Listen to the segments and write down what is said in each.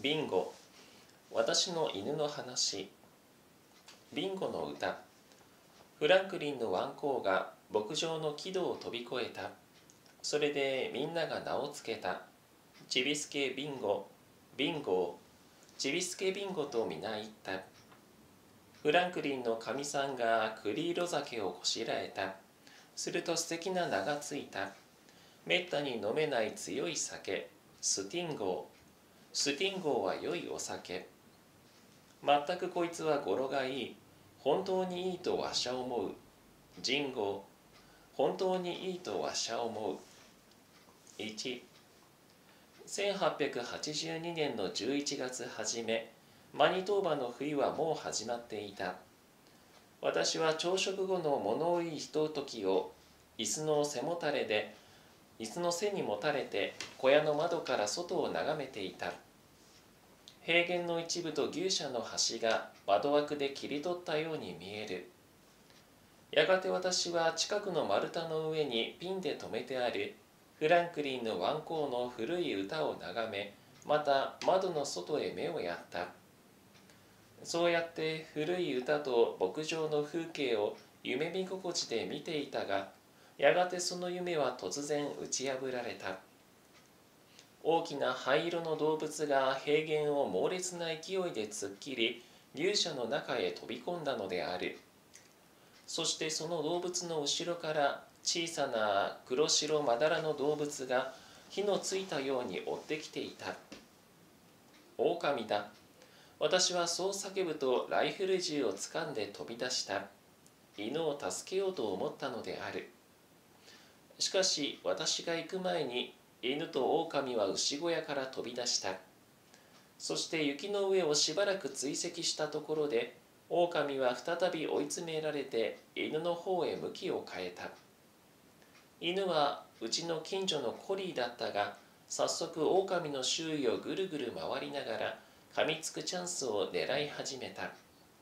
ビンゴ、私の犬の話。ビンゴの歌。フランクリンのワンコが牧場の木戸を飛び越えた。それでみんなが名をつけた。ちびすけビンゴ、ビンゴをちびすけビンゴと皆言った。フランクリンのかみさんが栗色酒をこしらえた。すると素敵な名がついた。めったに飲めない強い酒、スティンゴー。スティンゴーは良いお酒。まったくこいつは語呂がいい。本当にいいとわしゃ思う。ジンゴー。本当にいいとわしゃ思う。1、1882年の11月初め、マニトーバの冬はもう始まっていた。私は朝食後の物多いひとときを椅子の背にもたれて小屋の窓から外を眺めていた。平原の一部と牛舎の端が窓枠で切り取ったように見える。やがて私は近くの丸太の上にピンで止めてあるフランクリンのワンコの古い歌を眺め、また窓の外へ目をやった。そうやって古い歌と牧場の風景を夢見心地で見ていたが、やがてその夢は突然打ち破られた。大きな灰色の動物が平原を猛烈な勢いで突っ切り、牛舎の中へ飛び込んだのである。そしてその動物の後ろから小さな黒白まだらの動物が火のついたように追ってきていた。狼だ。私はそう叫ぶとライフル銃をつかんで飛び出した。犬を助けようと思ったのである。しかし私が行く前に犬と狼は牛小屋から飛び出した。そして雪の上をしばらく追跡したところで、狼は再び追い詰められて犬の方へ向きを変えた。犬はうちの近所のコリーだったが、早速狼の周囲をぐるぐる回りながら噛みつくチャンスを狙い始めた。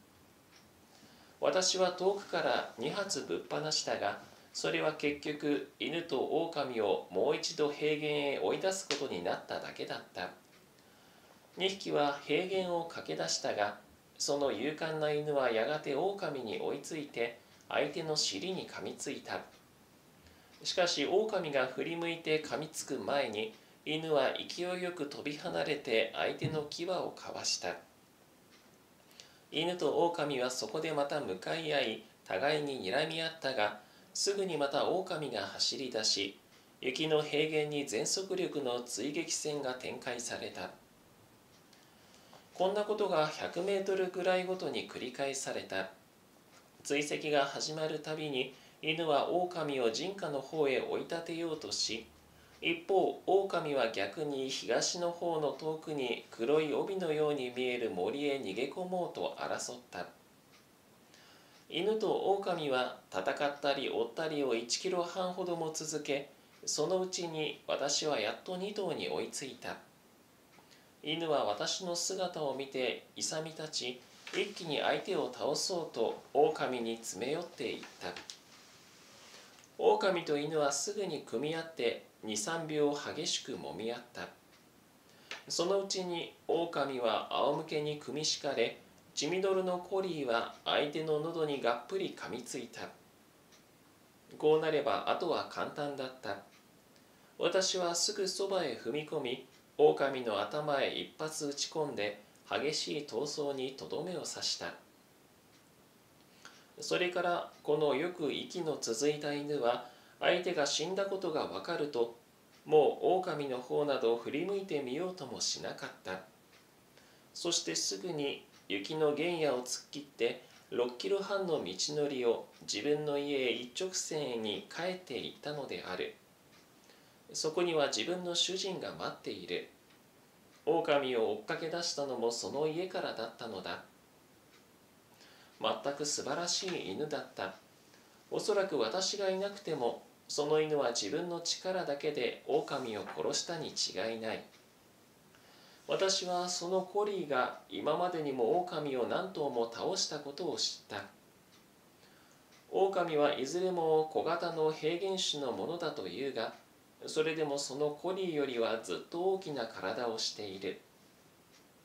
私は遠くから2発ぶっ放したが、それは結局犬と狼をもう一度平原へ追い出すことになっただけだった。2匹は平原を駆け出したが、その勇敢な犬はやがて狼に追いついて相手の尻に噛みついた。しかし狼が振り向いて噛みつく前に、犬は勢いよく飛び離れて相手の牙をかわした。犬と狼はそこでまた向かい合い、互いに睨み合ったが、すぐにまた狼が走り出し、雪の平原に全速力の追撃戦が展開された。こんなことが100メートルぐらいごとに繰り返された。追跡が始まるたびに、犬は狼を人家の方へ追い立てようとし、一方狼は逆に東の方の遠くに黒い帯のように見える森へ逃げ込もうと争った。犬と狼は戦ったり追ったりを1キロ半ほども続け、そのうちに私はやっと2頭に追いついた。犬は私の姿を見て勇み立ち、一気に相手を倒そうと狼に詰め寄っていった。狼と犬はすぐに組み合って2、3秒激しく揉み合った。そのうちに狼は仰向けに組み敷かれ、血みどろのコリーは相手の喉にがっぷり噛みついた。こうなればあとは簡単だった。私はすぐそばへ踏み込み、狼の頭へ一発撃ち込んで激しい闘争にとどめを刺した。それからこのよく息の続いた犬は、相手が死んだことがわかると、もう狼の方など振り向いてみようともしなかった。そしてすぐに雪の原野を突っ切って6キロ半の道のりを自分の家へ一直線に帰っていったのである。そこには自分の主人が待っている。狼を追っかけ出したのもその家からだったのだ。全く素晴らしい犬だった。おそらく私がいなくても、その犬は自分の力だけで狼を殺したに違いない。私はそのコリーが今までにも狼を何頭も倒したことを知った。狼はいずれも小型の平原種のものだというが、それでもそのコリーよりはずっと大きな体をしている。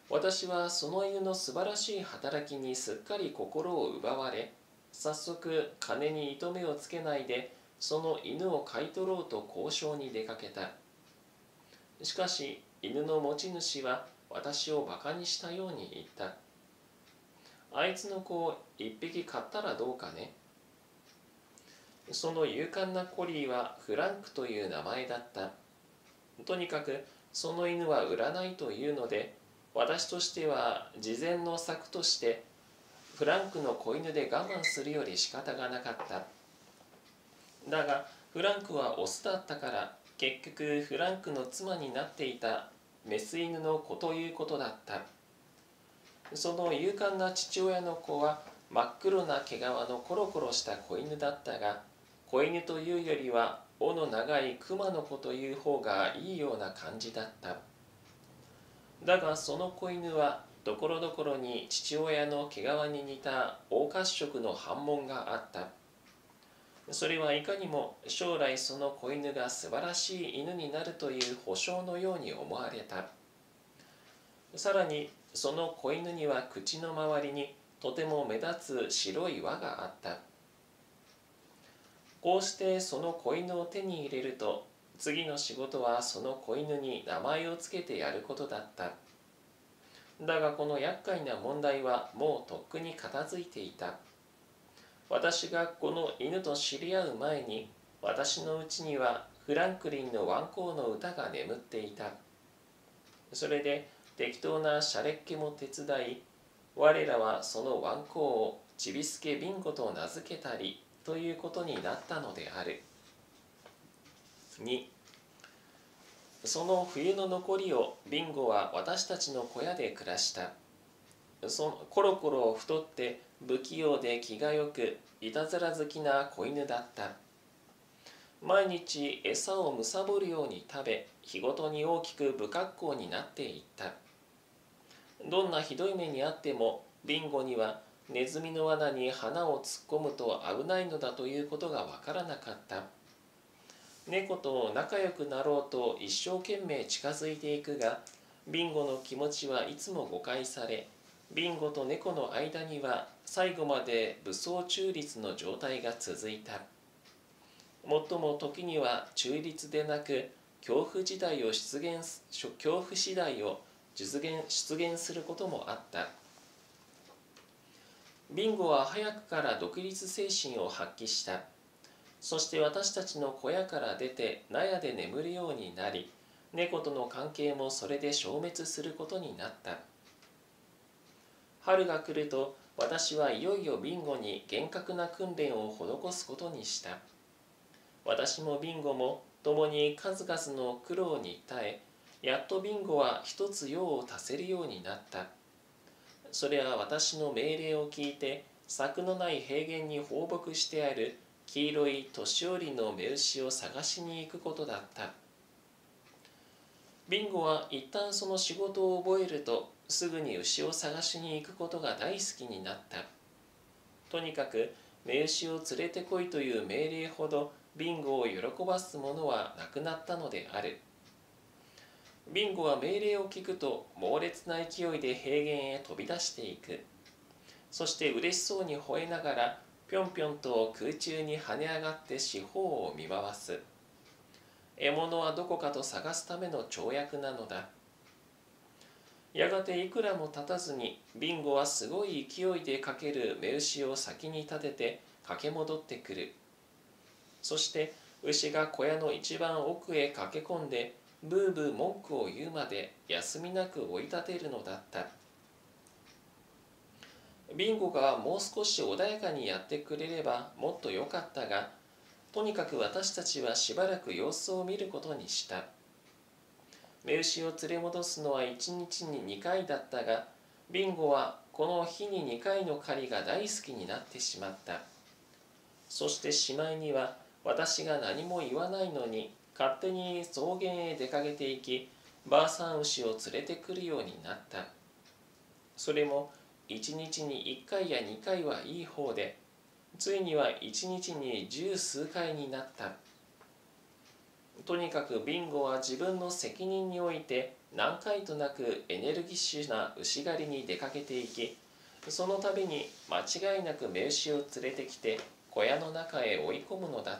私はその犬の素晴らしい働きにすっかり心を奪われ、早速金に糸目をつけないでその犬を買い取ろうと交渉に出かけた。しかし犬の持ち主は私をバカにしたように言った。あいつの子を一匹買ったらどうかね。その勇敢なコリーはフランクという名前だった。とにかくその犬は売らないというので、私としては事前の策としてフランクの子犬で我慢するより仕方がなかった。だがフランクはオスだったから、結局フランクの妻になっていたメス犬の子ということだった。その勇敢な父親の子は真っ黒な毛皮のコロコロした子犬だったが、子犬というよりは尾の長い熊の子という方がいいような感じだった。だがその子犬はところどころに父親の毛皮に似た黄褐色の斑紋があった。それはいかにも将来その子犬が素晴らしい犬になるという保証のように思われた。さらにその子犬には口の周りにとても目立つ白い輪があった。こうしてその子犬を手に入れると、次の仕事はその子犬に名前をつけてやることだった。だがこの厄介な問題はもうとっくに片付いていた。私がこの犬と知り合う前に、私のうちにはフランクリンのワンコの歌が眠っていた。それで適当なシャレっ気も手伝い、我らはそのワンコをちびすけビンゴと名付けたりということになったのである。2、その冬の残りをビンゴは私たちの小屋で暮らした。そのコロコロ太って不器用で気がよく、いたずら好きな子犬だった。毎日餌をむさぼるように食べ、日ごとに大きく不格好になっていった。どんなひどい目にあってもビンゴにはネズミの罠に鼻を突っ込むと危ないのだということがわからなかった。猫と仲良くなろうと一生懸命近づいていくが、ビンゴの気持ちはいつも誤解され、ビンゴと猫の間には最後まで武装中立の状態が続いた。もっとも時には中立でなく恐怖時代を出現することもあった。ビンゴは早くから独立精神を発揮した。そして私たちの小屋から出て納屋で眠るようになり、猫との関係もそれで消滅することになった。春が来ると私はいよいよビンゴに厳格な訓練を施すことにした。私もビンゴも共に数々の苦労に耐え、やっとビンゴは一つ用を足せるようになった。それは私の命令を聞いて柵のない平原に放牧してある黄色い年寄りの雌牛を探しに行くことだった。ビンゴは一旦その仕事を覚えるとすぐに牛を探しに行くことが大好きになった。とにかく雌牛を連れてこいという命令ほどビンゴを喜ばすものはなくなったのである。ビンゴは命令を聞くと猛烈な勢いで平原へ飛び出していく。そして嬉しそうに吠えながらぴょんぴょんと空中に跳ね上がって四方を見回す。獲物はどこかと探すための跳躍なのだ。やがていくらも経たずにビンゴはすごい勢いで駆ける雌牛を先に立てて駆け戻ってくる。そして牛が小屋の一番奥へ駆け込んでブーブー文句を言うまで休みなく追い立てるのだった。ビンゴがもう少し穏やかにやってくれればもっと良かったが、とにかく私たちはしばらく様子を見ることにした。雌牛を連れ戻すのは1日に2回だったが、ビンゴはこの日に2回の狩りが大好きになってしまった。そしてしまいには私が何も言わないのに勝手に草原へ出かけていき、バーサン牛を連れてくるようになった。それも1日に1回や2回はいい方で、ついには1日に10数回になった。 とにかくビンゴは自分の責任において何回となくエネルギッシュな牛狩りに出かけていき、その度に間違いなく雌牛を連れてきて小屋の中へ追い込むのだった。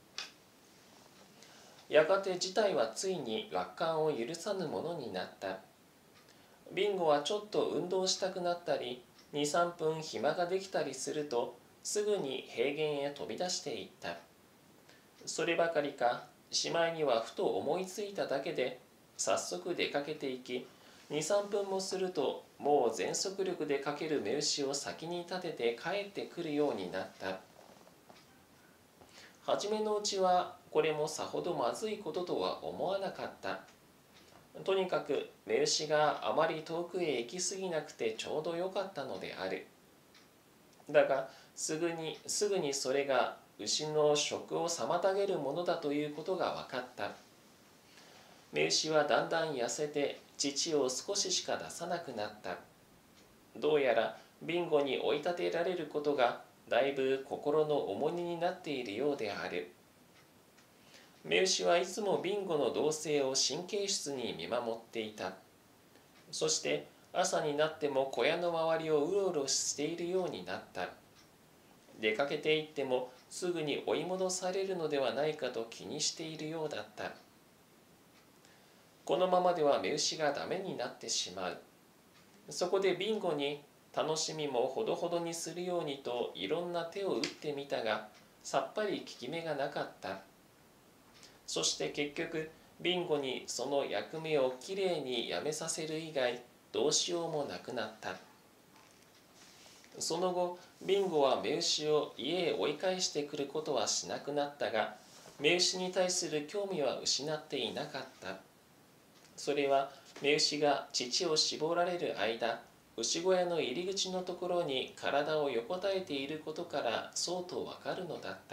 やがて事態はついに楽観を許さぬものになった。ビンゴはちょっと運動したくなったり、2、3分暇ができたりすると、すぐに平原へ飛び出していった。そればかりか、しまいにはふと思いついただけで、早速出かけていき、2、3分もすると、もう全速力でかける雌牛を先に立てて帰ってくるようになった。はじめのうちは、これもさほどまずいこととは思わなかった。とにかく雌牛があまり遠くへ行き過ぎなくてちょうどよかったのである。だがすぐにそれが牛の食を妨げるものだということが分かった。雌牛はだんだん痩せて乳を少ししか出さなくなった。どうやらビンゴに追い立てられることがだいぶ心の重荷になっているようである。雌牛はいつもビンゴの動静を神経質に見守っていた。そして朝になっても小屋の周りをうろうろしているようになった。出かけていってもすぐに追い戻されるのではないかと気にしているようだった。このままでは雌牛がダメになってしまう。そこでビンゴに楽しみもほどほどにするようにといろんな手を打ってみたが、さっぱり効き目がなかった。そして結局ビンゴにその役目をきれいにやめさせる以外どうしようもなくなった。その後ビンゴは雌牛を家へ追い返してくることはしなくなったが、雌牛に対する興味は失っていなかった。それは雌牛が乳を絞られる間、牛小屋の入り口のところに体を横たえていることからそうとわかるのだった。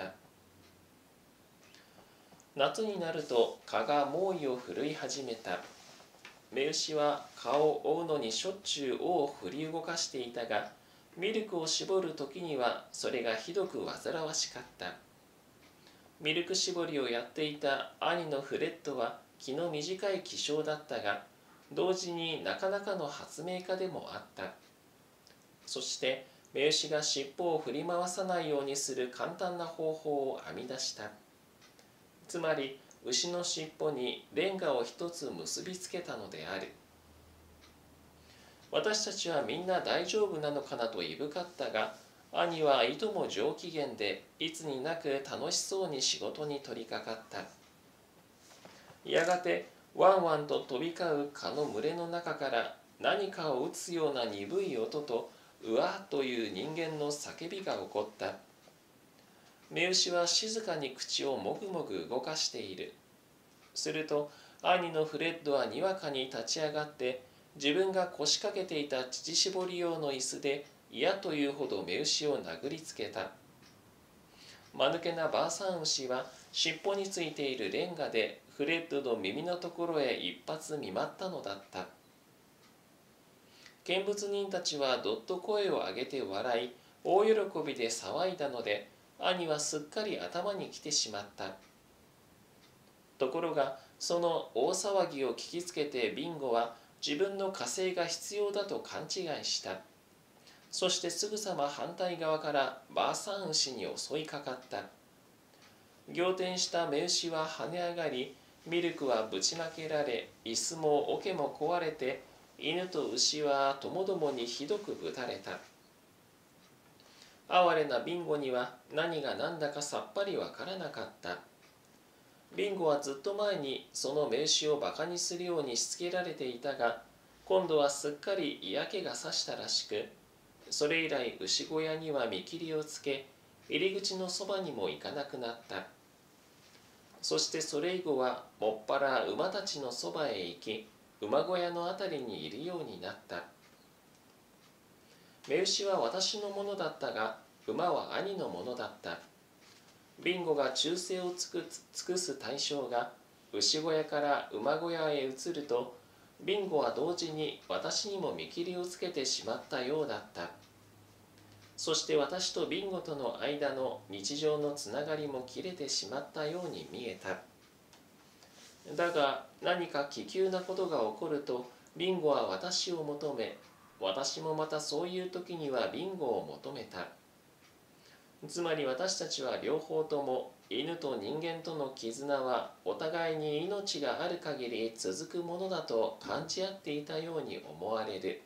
夏になると蚊が猛威を振るい始めた。雌牛は蚊を追うのにしょっちゅう尾を振り動かしていたが、ミルクを絞る時にはそれがひどく煩わしかった。ミルク絞りをやっていた兄のフレッドは気の短い気性だったが、同時になかなかの発明家でもあった。そして雌牛が尻尾を振り回さないようにする簡単な方法を編み出した。つまり牛の尻尾にレンガを一つ結びつけたのである。私たちはみんな大丈夫なのかなといぶかったが、兄はいとも上機嫌でいつになく楽しそうに仕事に取り掛かった。やがてワンワンと飛び交う蚊の群れの中から何かを打つような鈍い音とうわーという人間の叫びが起こった。雌牛は静かに口をもぐもぐ動かしている。すると兄のフレッドはにわかに立ち上がって自分が腰掛けていた乳搾り用の椅子で嫌というほど雌牛を殴りつけた。間抜けなばあさん牛は尻尾についているレンガでフレッドの耳のところへ一発見舞ったのだった。見物人たちはどっと声を上げて笑い、大喜びで騒いだので、兄はすっかり頭にきてしまった。ところがその大騒ぎを聞きつけてビンゴは自分の加勢が必要だと勘違いした。そしてすぐさま反対側からばあさん牛に襲いかかった。仰天した雌牛は跳ね上がり、ミルクはぶちまけられ、椅子も桶も壊れて、犬と牛はともどもにひどくぶたれた。哀れなビンゴには何が何だかさっぱりわからなかった。ビンゴはずっと前にその雌牛をバカにするようにしつけられていたが、今度はすっかり嫌気がさしたらしく、それ以来牛小屋には見切りをつけ、入り口のそばにも行かなくなった。そしてそれ以後はもっぱら馬たちのそばへ行き、馬小屋のあたりにいるようになった。雌牛は私のものだったが、馬は兄のものだった。ビンゴが忠誠を尽くす対象が牛小屋から馬小屋へ移ると、ビンゴは同時に私にも見切りをつけてしまったようだった。そして私とビンゴとの間の日常のつながりも切れてしまったように見えた。 だが何か奇急なことが起こるとビンゴは私を求め、私もまたそういう時にはビンゴを求めた。つまり私たちは両方とも犬と人間との絆はお互いに命がある限り続くものだと感じ合っていたように思われる。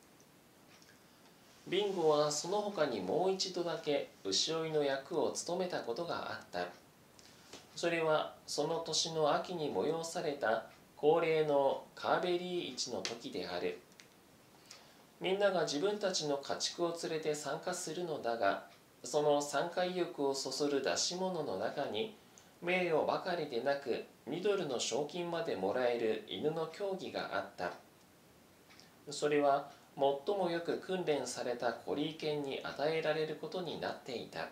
ビンゴはその他にもう一度だけ牛追いの役を務めたことがあった。それはその年の秋に催された恒例のカーベリー市の時である。みんなが自分たちの家畜を連れて参加するのだが、その参加意欲をそそる出し物の中に、名誉ばかりでなく$2の賞金までもらえる犬の競技があった。それは最もよく訓練されたコリー犬に与えられることになっていた。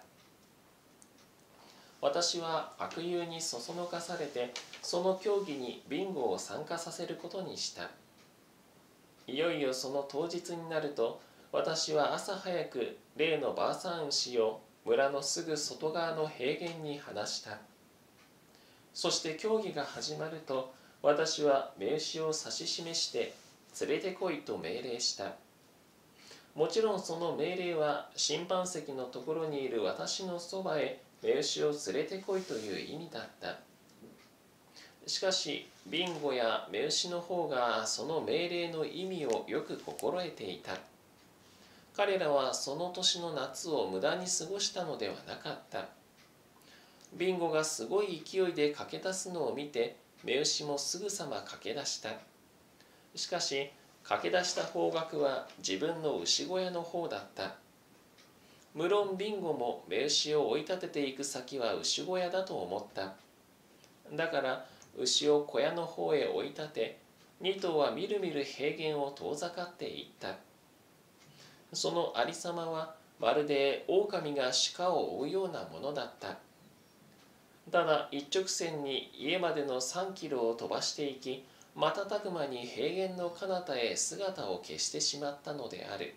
私は悪友にそそのかされて、その競技にビンゴを参加させることにした。いよいよその当日になると、私は朝早く例のバーサン牛を村のすぐ外側の平原に放した。そして競技が始まると、私は雌牛を指し示して連れてこいと命令した。もちろんその命令は審判席のところにいる私のそばへ雌牛を連れてこいという意味だった。しかしビンゴや雌牛の方がその命令の意味をよく心得ていた。彼らはその年の夏を無駄に過ごしたのではなかった。ビンゴがすごい勢いで駆け出すのを見て、雌牛もすぐさま駆け出した。しかし駆け出した方角は自分の牛小屋の方だった。無論ビンゴも雌牛を追い立てていく先は牛小屋だと思った。だから牛を小屋の方へ追い立て、2頭はみるみる平原を遠ざかっていった。そのありさまはまるで狼が鹿を追うようなものだった。ただ一直線に家までの3キロを飛ばしていき、瞬く間に平原の彼方へ姿を消してしまったのである。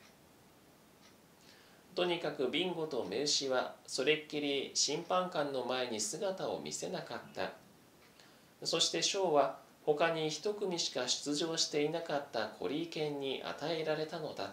とにかくビンゴと雌牛はそれっきり審判官の前に姿を見せなかった。そして賞は他に一組しか出場していなかったコリー犬に与えられたのだった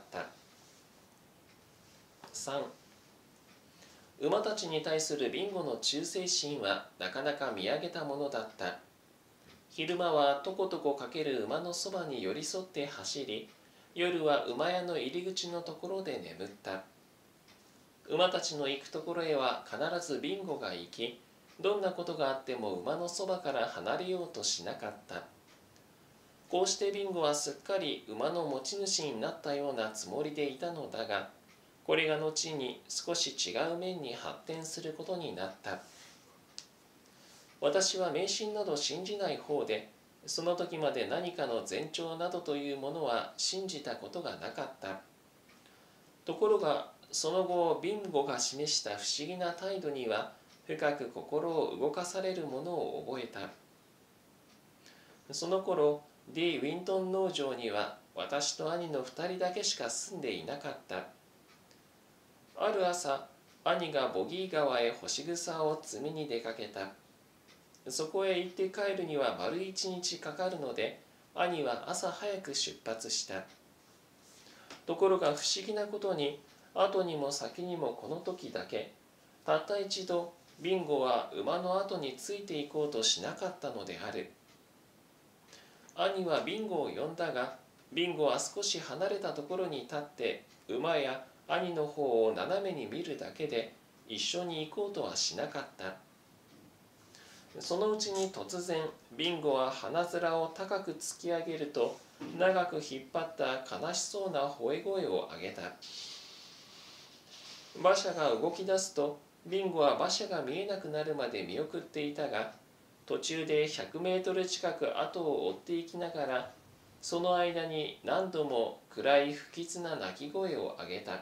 。3. 馬たちに対するビンゴの忠誠心はなかなか見上げたものだった。昼間はとことこかける馬のそばに寄り添って走り、夜は馬屋の入り口のところで眠った。馬たちの行くところへは必ずビンゴが行き、どんなことがあっても馬のそばから離れようとしなかった。こうしてビンゴはすっかり馬の持ち主になったようなつもりでいたのだが、これが後に少し違う面に発展することになった。私は迷信など信じない方で、その時まで何かの前兆などというものは信じたことがなかった。ところがその後ビンゴが示した不思議な態度には深く心を動かされるものを覚えた。その頃ディ・ウィントン農場には私と兄の2人だけしか住んでいなかった。ある朝、兄がボギー川へ干し草を摘みに出かけた。そこへ行って帰るには丸1日かかるので、兄は朝早く出発した。ところが不思議なことに、後にも先にもこの時だけ、たった一度ビンゴは馬の後についていこうとしなかったのである。兄はビンゴを呼んだが、ビンゴは少し離れたところに立って馬や兄の方を斜めに見るだけで一緒に行こうとはしなかった。そのうちに突然ビンゴは鼻面を高く突き上げると、長く引っ張った悲しそうな吠え声を上げた。馬車が動き出すとビンゴは馬車が見えなくなるまで見送っていたが、途中で100メートル近く後を追っていきながら、その間に何度も暗い不吉な鳴き声を上げた。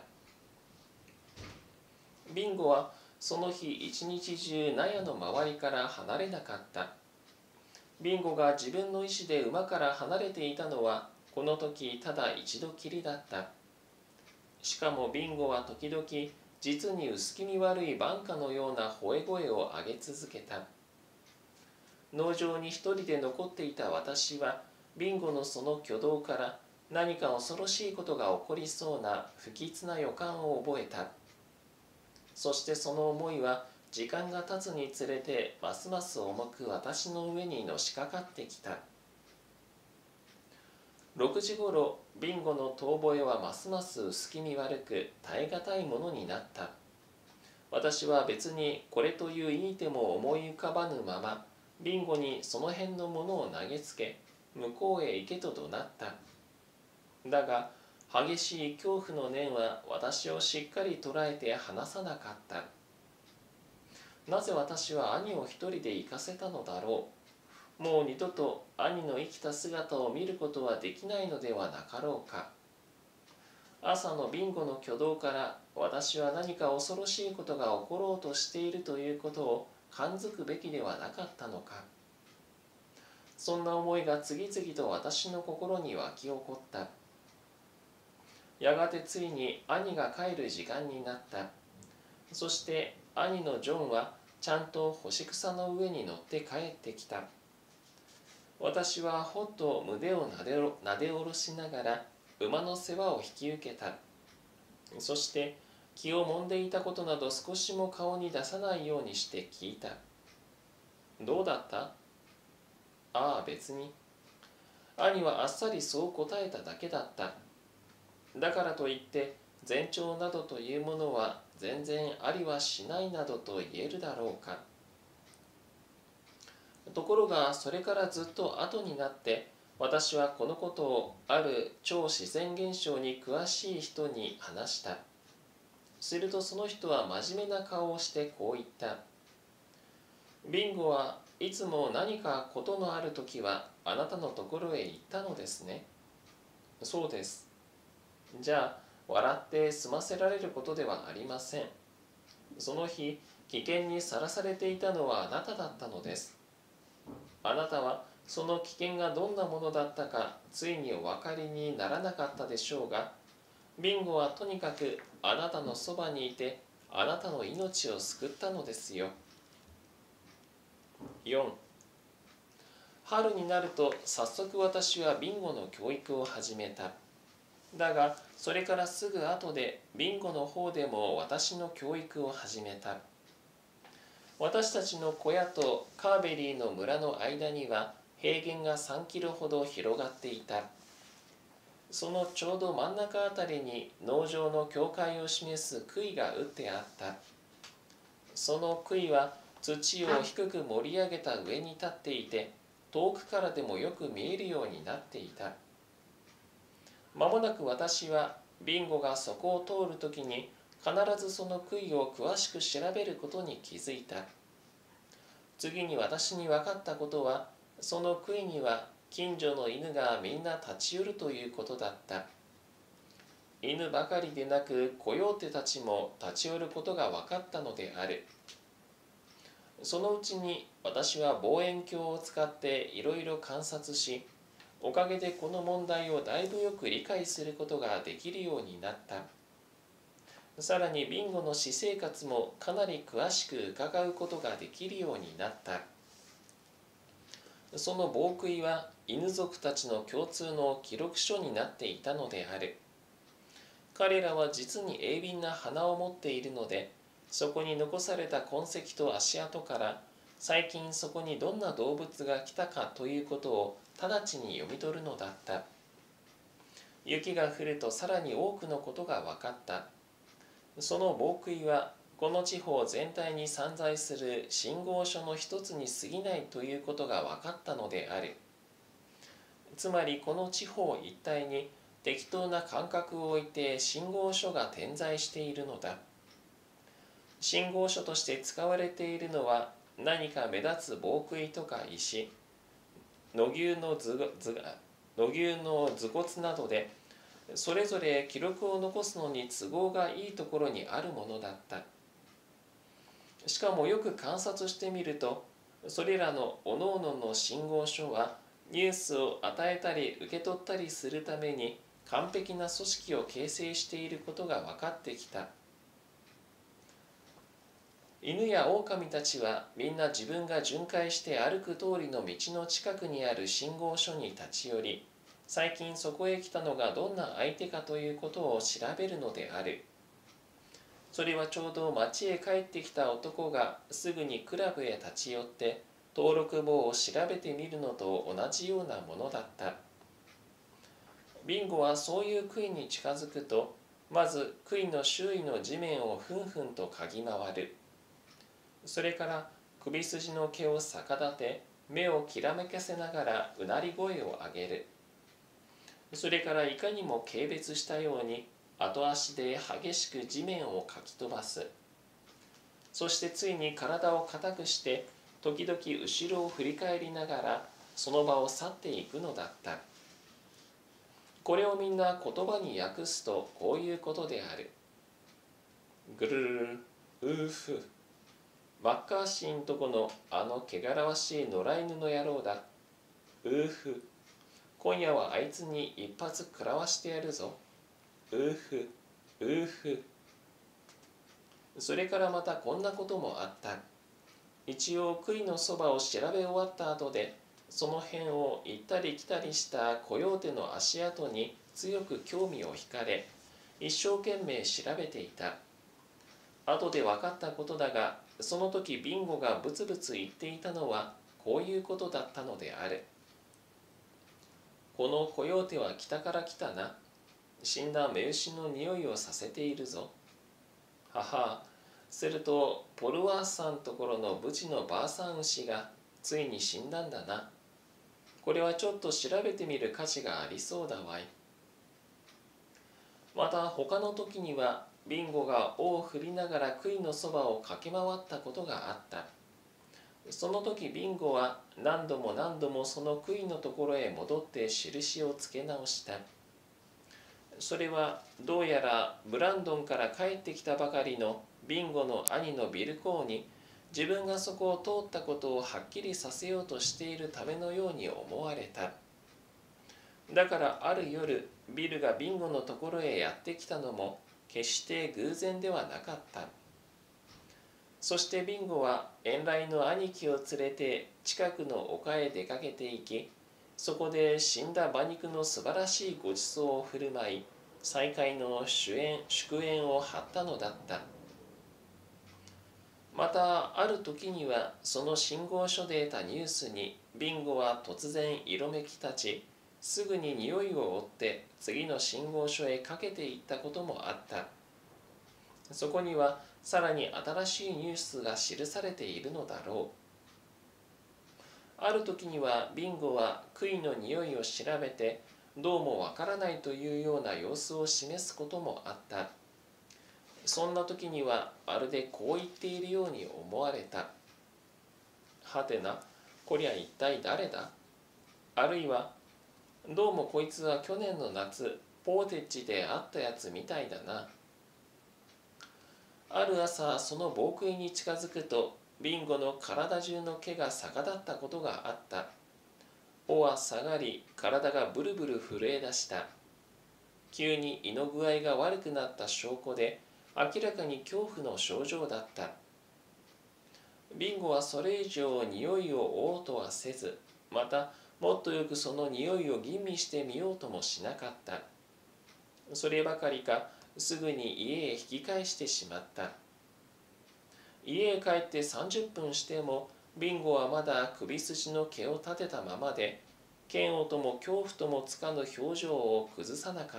ビンゴはその日一日中納屋の周りから離れなかった。ビンゴが自分の意志で馬から離れていたのはこの時ただ一度きりだった。しかもビンゴは時々実に薄気味悪い挽歌のような吠え声を上げ続けた。 農場に一人で残っていた私は、ビンゴのその挙動から何か恐ろしいことが起こりそうな不吉な予感を覚えた。そしてその思いは時間が経つにつれてますます重く私の上にのしかかってきた。6時ごろ、ビンゴの遠吠えはますます薄気味悪く耐え難いものになった。私は別にこれといういい手も思い浮かばぬまま、ビンゴにその辺のものを投げつけ、向こうへ行けと怒鳴った。だが、激しい恐怖の念は私をしっかり捉えて離さなかった。なぜ私は兄を一人で行かせたのだろう。もう二度と兄の生きた姿を見ることはできないのではなかろうか。朝のビンゴの挙動から私は何か恐ろしいことが起ころうとしているということを感づくべきではなかったのか。そんな思いが次々と私の心に湧き起こった。やがてついに兄が帰る時間になった。そして兄のジョンはちゃんと干し草の上に乗って帰ってきた。私はほっと胸をなで下ろしながら馬の世話を引き受けた。そして気をもんでいたことなど少しも顔に出さないようにして聞いた。どうだった？ああ、別に。兄はあっさりそう答えただけだった。だからといって前兆などというものは全然ありはしないなどと言えるだろうか。ところがそれからずっと後になって私はこのことをある超自然現象に詳しい人に話した。するとその人は真面目な顔をしてこう言った。ビンゴはいつも何かことのあるときはあなたのところへ行ったのですね。そうです。じゃあ笑って済ませられることではありません。その日危険にさらされていたのはあなただったのです。あなたはその危険がどんなものだったかついにお分かりにならなかったでしょうが、ビンゴはとにかくあなたのそばにいてあなたの命を救ったのですよ。4. 春になると早速私はビンゴの教育を始めた。だがそれからすぐ後でビンゴの方でも私の教育を始めた。私たちの小屋とカーベリーの村の間には平原が3キロほど広がっていた。そのちょうど真ん中あたりに農場の境界を示す杭が打ってあった。その杭は土を低く盛り上げた上に立っていて、遠くからでもよく見えるようになっていた。まもなく私はビンゴがそこを通るときに必ずその杭を詳しく調べることに気づいた。次に私に分かったことは、その杭には近所の犬がみんな立ち寄るということだった。犬ばかりでなくコヨーテたちも立ち寄ることが分かったのである。そのうちに私は望遠鏡を使っていろいろ観察し、おかげでこの問題をだいぶよく理解することができるようになった。さらにビンゴの私生活もかなり詳しく伺うことができるようになった。その防杭は犬族たちの共通の記録書になっていたのである。彼らは実に鋭敏な鼻を持っているので、そこに残された痕跡と足跡から最近そこにどんな動物が来たかということを直ちに読み取るのだった。雪が降るとさらに多くのことが分かった。その防杭はこの地方全体に散在する信号書の一つに過ぎないということが分かったのである。つまりこの地方一帯に適当な間隔を置いて信号書が点在しているのだ。信号書として使われているのは何か目立つ防杭とか石、野牛の頭骨などで、それぞれ記録を残すのに都合がいいところにあるものだった。しかもよく観察してみると、それらの各々の信号書はニュースを与えたり受け取ったりするために完璧な組織を形成していることが分かってきた。 犬や狼たちはみんな自分が巡回して歩く通りの道の近くにある信号所に立ち寄り、最近そこへ来たのがどんな相手かということを調べるのである。それはちょうど町へ帰ってきた男がすぐにクラブへ立ち寄って登録簿を調べてみるのと同じようなものだった。ビンゴはそういう杭に近づくと、まず杭の周囲の地面をふんふんと嗅ぎ回る。それから首筋の毛を逆立て、目をきらめかせながらうなり声を上げる。それからいかにも軽蔑したように後足で激しく地面をかき飛ばす。そしてついに体を硬くして時々後ろを振り返りながらその場を去っていくのだった。これをみんな言葉に訳すとこういうことである。ぐるるる、うーふ。マッカーシーんとこのあの汚らわしい野良犬の野郎だ。うーふ。今夜はあいつに一発食らわしてやるぞ。うーふ、うーふ。それからまたこんなこともあった。一応杭のそばを調べ終わった後で、その辺を行ったり来たりしたコヨーテの足跡に強く興味を惹かれ、一生懸命調べていた。後で分かったことだが、その時ビンゴがブツブツ言っていたのはこういうことだったのである。このコヨーテは北から来たな。死んだ雌牛の匂いをさせているぞ。はは、するとポルワースさんところのブチのばあさん牛がついに死んだんだな。これはちょっと調べてみる価値がありそうだわい。また他の時にはビンゴが尾を振りながら杭のそばを駆け回ったことがあった。その時ビンゴは何度も何度もその杭のところへ戻って印をつけ直した。それはどうやらブランドンから帰ってきたばかりのビンゴの兄のビルコーに自分がそこを通ったことをはっきりさせようとしているためのように思われた。だからある夜ビルがビンゴのところへやってきたのも決して偶然ではなかった。そしてビンゴは遠来の兄貴を連れて近くの丘へ出かけていき、そこで死んだ馬肉の素晴らしいごちそうを振る舞い、再会の祝宴を張ったのだった。またある時にはその信号所で得たニュースにビンゴは突然色めき立ち、すぐに匂いを追って次の信号所へかけていったこともあった。そこにはさらに新しいニュースが記されているのだろう。ある時にはビンゴは杭の匂いを調べてどうもわからないというような様子を示すこともあった。そんな時にはまるでこう言っているように思われた。はてな、こりゃ一体誰だ？あるいは、どうもこいつは去年の夏ポーテッジで会ったやつみたいだな。ある朝その防杭に近づくとビンゴの体中の毛が逆立ったことがあった。尾は下がり体がブルブル震え出した。急に胃の具合が悪くなった証拠で明らかに恐怖の症状だった。ビンゴはそれ以上匂いを追おうとはせず、またもっとよくその匂いを吟味してみようともしなかった。そればかりかすぐに家へ引き返してしまった。家へ帰って30分してもビンゴはまだ首筋の毛を立てたままで、嫌悪とも恐怖ともつかぬ表情を崩さなかった。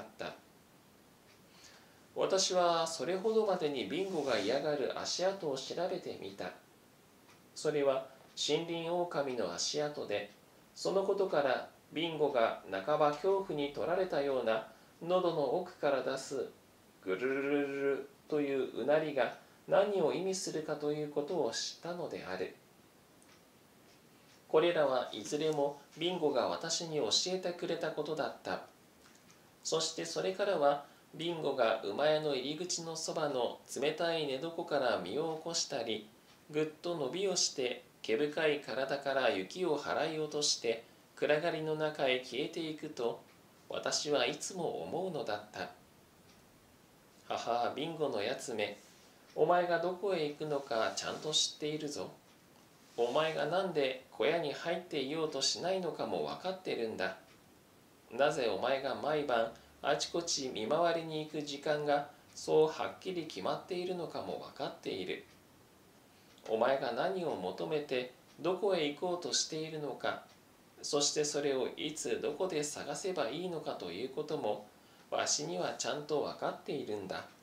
私はそれほどまでにビンゴが嫌がる足跡を調べてみた。それは森林狼の足跡で、そのことからビンゴが半ば恐怖に取られたような喉の奥から出すぐるるるるるといううなりが何を意味するかということを知ったのである。これらはいずれもビンゴが私に教えてくれたことだった。そしてそれからはビンゴが馬屋の入り口のそばの冷たい寝床から身を起こしたり、ぐっと伸びをして毛深い体から雪を払い落として暗がりの中へ消えていくと、私はいつも思うのだった。はは、ビンゴのやつめ、 お前がどこへ行くのかちゃんと知っているぞ。お前がなんで小屋に入っていようとしないのかも分かってるんだ。なぜお前が毎晩あちこち見回りに行く時間がそうはっきり決まっているのかも分かっている。お前が何を求めてどこへ行こうとしているのか、そしてそれをいつどこで探せばいいのかということもわしにはちゃんと分かっているんだ。